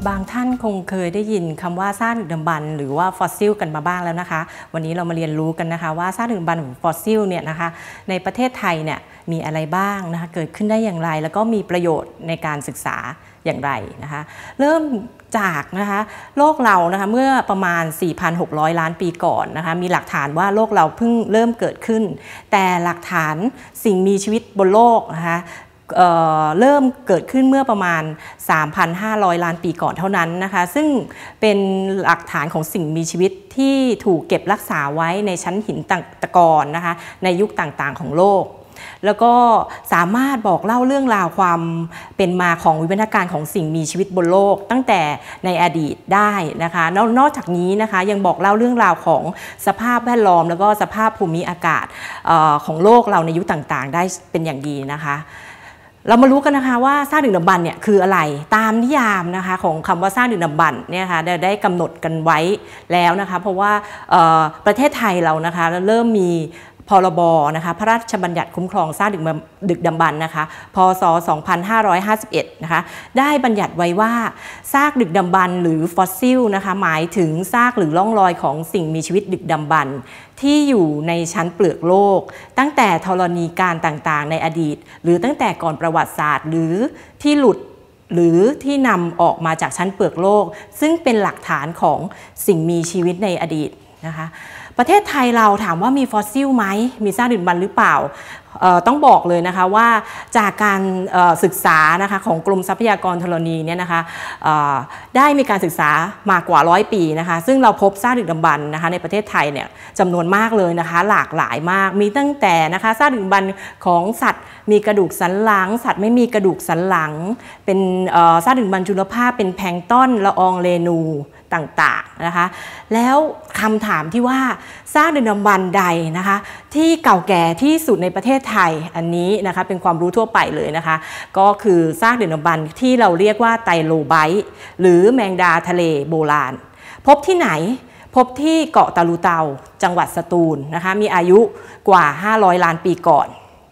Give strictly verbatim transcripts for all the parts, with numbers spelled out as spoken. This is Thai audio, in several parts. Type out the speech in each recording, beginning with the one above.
บางท่านคงเคยได้ยินคำว่าซากดึกดำบรรพ์หรือว่าฟอสซิลกันมาบ้างแล้วนะคะวันนี้เรามาเรียนรู้กันนะคะว่าซากดึกดำบรรพ์ของฟอสซิลเนี่ยนะคะในประเทศไทยเนี่ยมีอะไรบ้างนะคะเกิดขึ้นได้อย่างไรแล้วก็มีประโยชน์ในการศึกษาอย่างไรนะคะเริ่มจากนะคะโลกเรานะคะเมื่อประมาณ สี่พันหกร้อย ล้านปีก่อนนะคะมีหลักฐานว่าโลกเราเพิ่งเริ่มเกิดขึ้นแต่หลักฐานสิ่งมีชีวิตบนโลกนะคะเอ่อเริ่มเกิดขึ้นเมื่อประมาณ สามพันห้าร้อย ล้านปีก่อนเท่านั้นนะคะซึ่งเป็นหลักฐานของสิ่งมีชีวิตที่ถูกเก็บรักษาไว้ในชั้นหินตะกอนนะคะในยุคต่างๆของโลกแล้วก็สามารถบอกเล่าเรื่องราวความเป็นมาของวิวัฒนาการของสิ่งมีชีวิตบนโลกตั้งแต่ในอดีตได้นะคะนอกจากนี้นะคะยังบอกเล่าเรื่องราวของสภาพแวดล้อมแล้วก็สภาพภูมิอากาศของโลกเราในยุคต่างๆได้เป็นอย่างดีนะคะเรามารู้กันนะคะว่าซากดึกดำบรรพ์เนี่ยคืออะไรตามนิยามนะคะของคำว่าซากดึกดำบรรพ์เนี่ยค่ะได้กำหนดกันไว้แล้วนะคะเพราะว่าประเทศไทยเรานะคะเริ่มมีพรบนะคะพระราชบัญญัติคุ้มครองซากดึกดำบรรพ์นะคะพ.ศ. สองพันห้าร้อยห้าสิบเอ็ดนะคะได้บัญญัติไว้ว่าซากดึกดำบรรพ์หรือฟอสซิลนะคะหมายถึงซากหรือร่องรอยของสิ่งมีชีวิตดึกดำบรรพ์ที่อยู่ในชั้นเปลือกโลกตั้งแต่ธรณีการต่างๆในอดีตหรือตั้งแต่ก่อนประวัติศาสตร์หรือที่หลุดหรือที่นำออกมาจากชั้นเปลือกโลกซึ่งเป็นหลักฐานของสิ่งมีชีวิตในอดีตนะคะประเทศไทยเราถามว่ามีฟอสซิลไหมมีซากดึกดำบรรพ์หรือเปล่าต้องบอกเลยนะคะว่าจากการศึกษานะคะของกรมทรัพยากรธรณีเนี่ยนะคะได้มีการศึกษามากว่าร้อยปีนะคะซึ่งเราพบซากดึกดำบรรพ์นะคะในประเทศไทยเนี่ยจำนวนมากเลยนะคะหลากหลายมากมีตั้งแต่นะคะซากดึกดำบรรพ์ของสัตว์มีกระดูกสันหลังสัตว์ไม่มีกระดูกสันหลังเป็นซากดึกดำบรรพ์จุลภาคเป็นแพลงก์ต้นละอองเรนูต่างๆนะคะแล้วคำถามที่ว่าซากดึกดำบรรพ์ใดนะคะที่เก่าแก่ที่สุดในประเทศไทยอันนี้นะคะเป็นความรู้ทั่วไปเลยนะคะก็คือซากดึกดำบรรพ์ที่เราเรียกว่าไตโลไบต์หรือแมงดาทะเลโบราณพบที่ไหนพบที่เกาะตะลุเตาจังหวัดสตูลนะคะมีอายุกว่าห้าร้อยล้านปีก่อน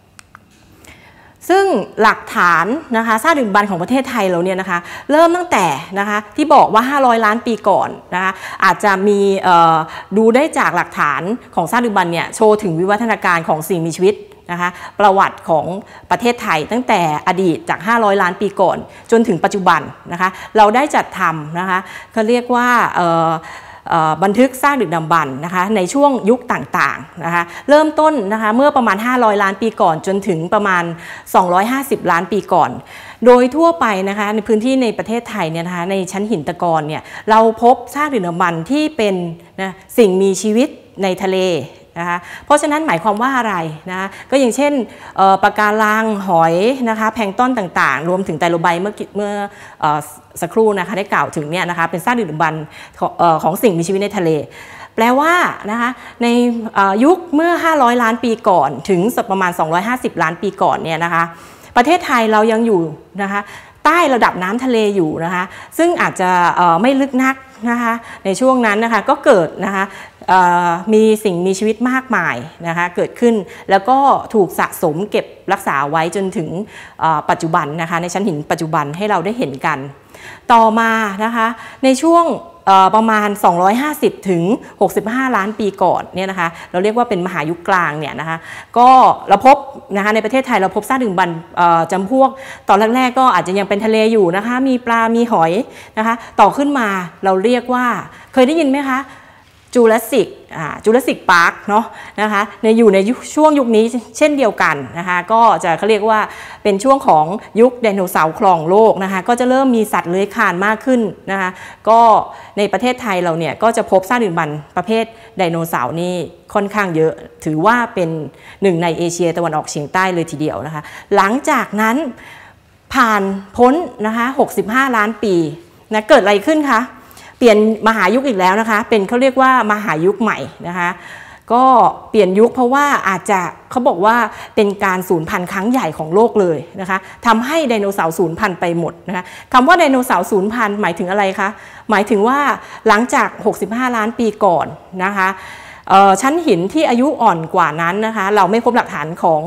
ซึ่งหลักฐานนะคะซากดึกดำบรรพ์ของประเทศไทยเราเนี่ยนะคะเริ่มตั้งแต่นะคะที่บอกว่าห้าร้อยล้านปีก่อนนะคะอาจจะมีดูได้จากหลักฐานของซากดึกดำบรรพ์เนี่ยโชว์ถึงวิวัฒนาการของสิ่งมีชีวิตนะคะประวัติของประเทศไทยตั้งแต่อดีตจากห้าร้อยล้านปีก่อนจนถึงปัจจุบันนะคะเราได้จัดทำนะคะเขาเรียกว่าบันทึกซากดึกดำบรรพ์นะคะในช่วงยุคต่างๆนะคะเริ่มต้นนะคะเมื่อประมาณห้าร้อยล้านปีก่อนจนถึงประมาณสองร้อยห้าสิบล้านปีก่อนโดยทั่วไปนะคะในพื้นที่ในประเทศไทยเนี่ยนะคะในชั้นหินตะกอนเนี่ยเราพบซากดึกดำบรรพ์ที่เป็นนะสิ่งมีชีวิตในทะเลนะคะเพราะฉะนั้นหมายความว่าอะไรนะก็อย่างเช่นปะการังหอยนะคะแพลงก์ต้นต่างๆรวมถึงไตโลไบต์เมื่อเมื่อสักครู่นะคะได้กล่าวถึงเนี่ยนะคะเป็นซากดึกดำบรรพ์ของสิ่งมีชีวิตในทะเลแปลว่านะคะในยุคเมื่อห้าร้อยล้านปีก่อนถึงประมาณสองร้อยห้าสิบล้านปีก่อนเนี่ยนะคะประเทศไทยเรายังอยู่นะคะใต้ระดับน้ำทะเลอยู่นะคะซึ่งอาจจะไม่ลึกนักนะคะในช่วงนั้นนะคะก็เกิดนะคะมีสิ่งมีชีวิตมากมายนะคะเกิดขึ้นแล้วก็ถูกสะสมเก็บรักษาไว้จนถึงปัจจุบันนะคะในชั้นหินปัจจุบันให้เราได้เห็นกันต่อมานะคะในช่วงประมาณสองร้อยห้าสิบถึงหกสิบห้าล้านปีก่อนเนี่ยนะคะเราเรียกว่าเป็นมหายุคกลางเนี่ยนะคะก็เราพบนะคะในประเทศไทยเราพบซากดึกดำบรรพ์จำพวกตอนแรกๆก็อาจจะยังเป็นทะเลอยู่นะคะมีปลามีหอยนะคะต่อขึ้นมาเราเรียกว่าเคยได้ยินไหมคะจูราสสิกจูราสสิกพาร์คเนาะนะคะในอยู่ในช่วงยุคนี้เช่นเดียวกันนะคะก็จะเขาเรียกว่าเป็นช่วงของยุคไดโนเสาร์ครองโลกนะคะก็จะเริ่มมีสัตว์เลื้อยคลานมากขึ้นนะคะก็ในประเทศไทยเราเนี่ยก็จะพบซากดึกดำบรรพ์ประเภทไดโนเสาร์นี่ค่อนข้างเยอะถือว่าเป็นหนึ่งในเอเชียตะวันออกเฉียงใต้เลยทีเดียวนะคะหลังจากนั้นผ่านพ้นนะคะหกสิบห้าล้านปีนะเกิดอะไรขึ้นคะเปลี่ยนมหายุคอีกแล้วนะคะเป็นเขาเรียกว่ามหายุคใหม่นะคะก็เปลี่ยนยุคเพราะว่าอาจจะเขาบอกว่าเป็นการสูญพันธุ์ครั้งใหญ่ของโลกเลยนะคะทำให้ไดโนเสาร์สูญพันธุ์ไปหมดนะคะคำว่าไดโนเสาร์สูญพันธุ์หมายถึงอะไรคะหมายถึงว่าหลังจากหกสิบห้าล้านปีก่อนนะคะชั้นหินที่อายุอ่อนกว่านั้นนะคะเราไม่พบหลักฐานของ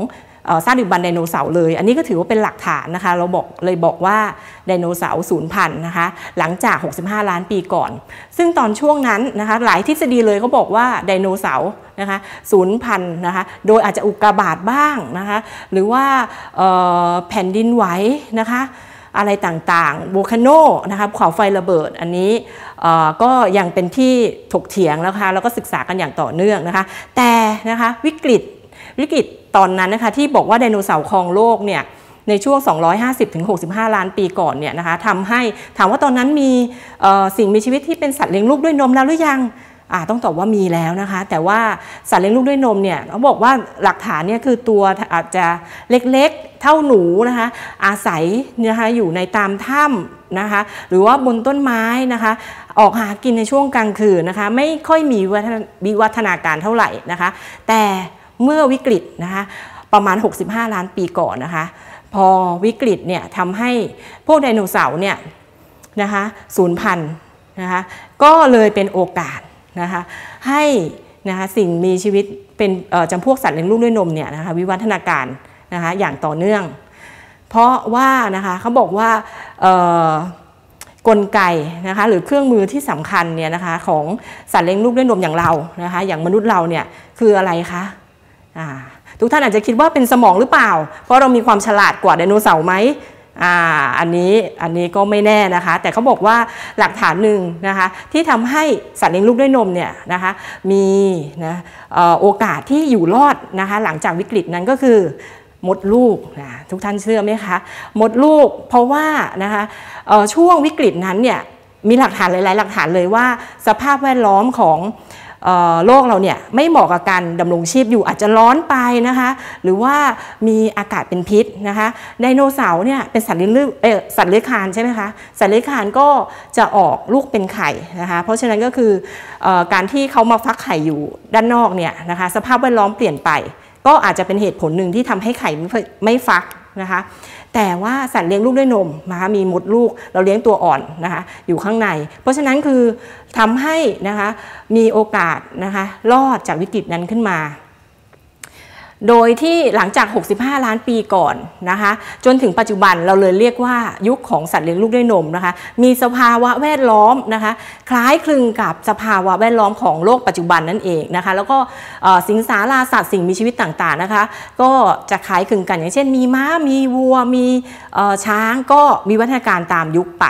ซากดึกดำบรรพ์ไดโนเสาร์เลยอันนี้ก็ถือว่าเป็นหลักฐานนะคะเราบอกเลยบอกว่าไดโนเสาร์สูญพันธุ์นะคะหลังจากหกสิบห้าล้านปีก่อนซึ่งตอนช่วงนั้นนะคะหลายทฤษฎีเลยเขาบอกว่าไดโนเสาร์นะคะสูญพันธุ์นะคะโดยอาจจะอุกกาบาตบ้างนะคะหรือว่าแผ่นดินไหวนะคะอะไรต่างๆโวลคาโนนะคะภูเขาไฟระเบิดอันนี้ก็ยังเป็นที่ถกเถียงแล้วค่ะแล้วก็ศึกษากันอย่างต่อเนื่องนะคะแต่นะคะวิกฤตวิกฤตตอนนั้นนะคะที่บอกว่าไดโนเสาร์ครองโลกเนี่ยในช่วงสองร้อยห้าสิบถึงหกสิบห้าล้านปีก่อนเนี่ยนะคะทำให้ถามว่าตอนนั้นมีสิ่งมีชีวิตที่เป็นสัตว์เลี้ยงลูกด้วยนมแล้วหรือยังอ่าต้องตอบว่ามีแล้วนะคะแต่ว่าสัตว์เลี้ยงลูกด้วยนมเนี่ยเขาบอกว่าหลักฐานเนี่ยคือตัวอาจจะเล็กๆเท่าหนูนะคะอาศัยนะคะอยู่ในตามถ้ำนะคะหรือว่าบนต้นไม้นะคะออกหากินในช่วงกลางคืนนะคะไม่ค่อยมีวิวัฒนาการเท่าไหร่นะคะแต่เมื่อวิกฤตนะคะประมาณหกสิบห้าล้านปีก่อนนะคะพอวิกฤตเนี่ยทำให้พวกไดโนเสาร์เนี่ยนะคะสูญพันธุ์นะคะก็เลยเป็นโอกาสนะคะให้นะคะสิ่งมีชีวิตเป็นจำพวกสัตว์เลี้ยงลูกด้วยนมเนี่ยนะคะวิวัฒนาการนะคะอย่างต่อเนื่องเพราะว่านะคะเขาบอกว่ากลไกนะคะหรือเครื่องมือที่สำคัญเนี่ยนะคะของสัตว์เลี้ยงลูกด้วยนมอย่างเรานะคะอย่างมนุษย์เราเนี่ยคืออะไรคะทุกท่านอาจจะคิดว่าเป็นสมองหรือเปล่าเพราะเรามีความฉลาดกว่าไดโนเสาร์ไหมอ่าอันนี้อันนี้ก็ไม่แน่นะคะแต่เขาบอกว่าหลักฐานหนึ่งนะคะที่ทำให้สัตว์เลี้ยงลูกด้วยนมเนี่ยนะคะมีนะโอกาสที่อยู่รอดนะคะหลังจากวิกฤตนั้นก็คือมดลูกนะทุกท่านเชื่อไหมคะมดลูกเพราะว่านะคะช่วงวิกฤตนั้นเนี่ยมีหลักฐานหลายๆหลักฐานเลยว่าสภาพแวดล้อมของโลกเราเนี่ยไม่เหมาะกับการดำรงชีพอยู่อาจจะร้อนไปนะคะหรือว่ามีอากาศเป็นพิษนะคะไดโนเสาร์เนี่ยเป็นสัตว์เลี้ยงลูกเออสัตว์เลื้อยคลานใช่ไหมคะสัตว์เลื้อยคลานก็จะออกลูกเป็นไข่นะคะเพราะฉะนั้นก็คือการที่เขามาฟักไข่อยู่ด้านนอกเนี่ยนะคะสภาพแวดล้อมเปลี่ยนไปก็อาจจะเป็นเหตุผลหนึ่งที่ทำให้ไข่ไม่ฟักนะคะแต่ว่าสัตว์เลี้ยงลูกด้วยนมนะคะมีมดลูกเราเลี้ยงตัวอ่อนนะคะอยู่ข้างในเพราะฉะนั้นคือทำให้นะคะมีโอกาสนะคะรอดจากวิกฤตนั้นขึ้นมาโดยที่หลังจากหกสิบห้าล้านปีก่อนนะคะจนถึงปัจจุบันเราเลยเรียกว่ายุคของสัตว์เลี้ยงลูกด้วยนมนะคะมีสภาวะแวดล้อมนะคะคล้ายคลึงกับสภาวะแวดล้อมของโลกปัจจุบันนั่นเองนะคะแล้วก็สิงสาราสัตว์สิ่งมีชีวิตต่างๆนะคะก็จะคล้ายคลึงกันอย่างเช่นมีม้ามีวัวมีช้างก็มีวัฒนาการตามยุคไป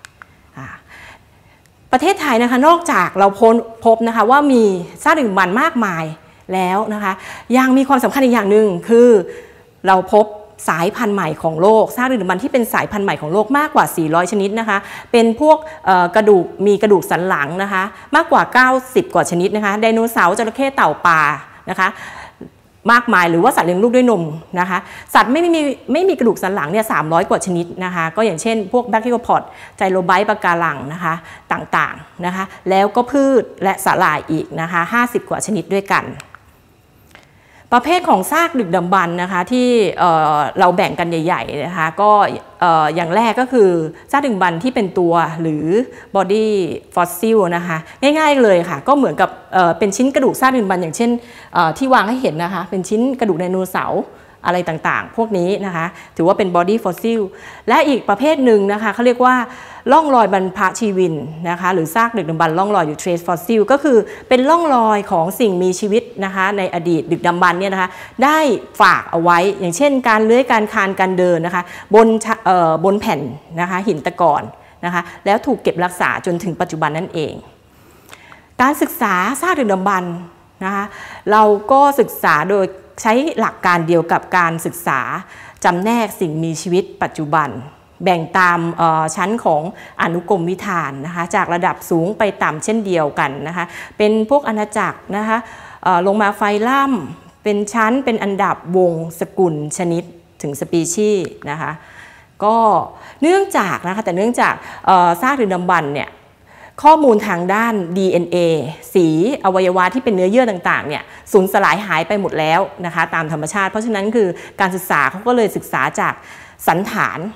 ประเทศไทยนะคะนอกจากเราพบนะคะว่ามีซากดึกดำบรรพ์มากมายแล้วนะคะยังมีความสำคัญอีกอย่างหนึ่งคือเราพบสายพันธุ์ใหม่ของโลกซากดึกดำบรรพ์ที่เป็นสายพันธุ์ใหม่ของโลกมากกว่าสี่ร้อยชนิดนะคะเป็นพวกกระดูกมีกระดูกสันหลังนะคะมากกว่าเก้าสิบกว่าชนิดนะคะไดโนเสาร์จระเข้เต่าป่านะคะมากมายหรือว่าสัตว์เลี้ยงลูกด้วยนมนะคะสัตว์ไม่มีไม่มีกระดูกสันหลังเนี่ยสามร้อยกว่าชนิดนะคะก็อย่างเช่นพวกแบคทีโอพอดไจโลไบต์ปะการังนะคะต่างๆนะคะแล้วก็พืชและสาหร่ายอีกนะคะห้าสิบกว่าชนิดด้วยกันประเภทของซากดึกดำบรรพ์นะคะที่เอ่อเราแบ่งกันใหญ่ๆนะคะก็เอ่ออย่างแรกก็คือซากดึกดำบรรพ์ที่เป็นตัวหรือ body fossil นะคะง่ายๆเลยค่ะก็เหมือนกับเอ่อเป็นชิ้นกระดูกซากดึกดำบรรพ์อย่างเช่นเอ่อที่วางให้เห็นนะคะเป็นชิ้นกระดูกไดโนเสาร์อะไรต่างๆพวกนี้นะคะถือว่าเป็น body fossil และอีกประเภทหนึ่งนะคะเขาเรียกว่าร่องรอยบรรพชีวินนะคะหรือซากดึกดำบรรพ์ร่องรอยอยู่ trace fossil ก็คือเป็นร่องรอยของสิ่งมีชีวิตนะคะในอดีตดึกดำบรรพ์เนี่ยนะคะได้ฝากเอาไว้อย่างเช่นการเลื้อยการคลานการเดินนะคะบนเอ่อบนแผ่นนะคะหินตะกอนนะคะแล้วถูกเก็บรักษาจนถึงปัจจุบันนั่นเองการศึกษาซากดึกดำบรรพ์นะคะเราก็ศึกษาโดยใช้หลักการเดียวกับการศึกษาจำแนกสิ่งมีชีวิตปัจจุบันแบ่งตามชั้นของอนุกรมวิธานนะคะจากระดับสูงไปต่ำเช่นเดียวกันนะคะเป็นพวกอาณาจักรนะคะลงมาไฟลัมเป็นชั้นเป็นอันดับวงสกุลชนิดถึงสปีชีส์นะคะก็เนื่องจากนะคะแต่เนื่องจากซากดึกดำบรรพ์เนี่ยข้อมูลทางด้าน ดี เอ็น เอ สีอวัยวะที่เป็นเนื้อเยื่อต่างๆเนี่ยสูญสลายหายไปหมดแล้วนะคะตามธรรมชาติเพราะฉะนั้นคือการศึกษาเขาก็เลยศึกษาจากสันฐาน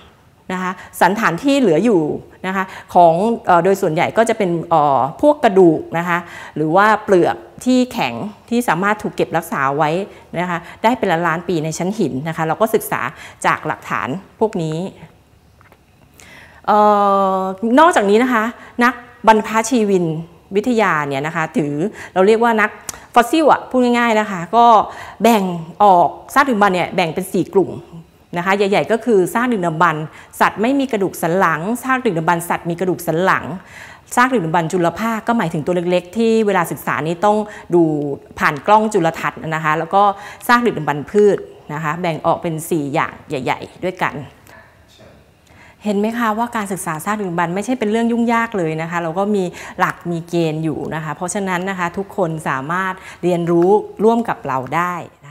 นะคะสันฐานที่เหลืออยู่นะคะของเอ่อโดยส่วนใหญ่ก็จะเป็นเอ่อพวกกระดูกนะคะหรือว่าเปลือกที่แข็งที่สามารถถูกเก็บรักษาไว้นะคะได้เป็นล้านล้านปีในชั้นหินนะคะเราก็ศึกษาจากหลักฐานพวกนี้เอ่อนอกจากนี้นะคะนักบรรพชีวินวิทยาเนี่ยนะคะถือเราเรียกว่านักฟอสซิลอ่ะพูดง่ายๆนะคะก็แบ่งออกซากดึกดำบรรพ์เนี่ยแบ่งเป็นสี่กลุ่มนะคะใหญ่ๆก็คือซากดึกดำบรรพ์สัตว์ไม่มีกระดูกสันหลังซากดึกดำบรรพ์สัตว์มีกระดูกสันหลังซากดึกดำบรรพ์จุลภาคก็หมายถึงตัวเล็กๆที่เวลาศึกษานี้ต้องดูผ่านกล้องจุลทรรศน์นะคะแล้วก็ซากดึกดำบรรพ์พืชนะคะแบ่งออกเป็นสี่อย่างใหญ่ๆด้วยกันเห็นไหมคะว่าการศึกษาซากดึกดำบรรพ์ไม่ใช่เป็นเรื่องยุ่งยากเลยนะคะเราก็มีหลักมีเกณฑ์อยู่นะคะเพราะฉะนั้นนะคะทุกคนสามารถเรียนรู้ร่วมกับเราได้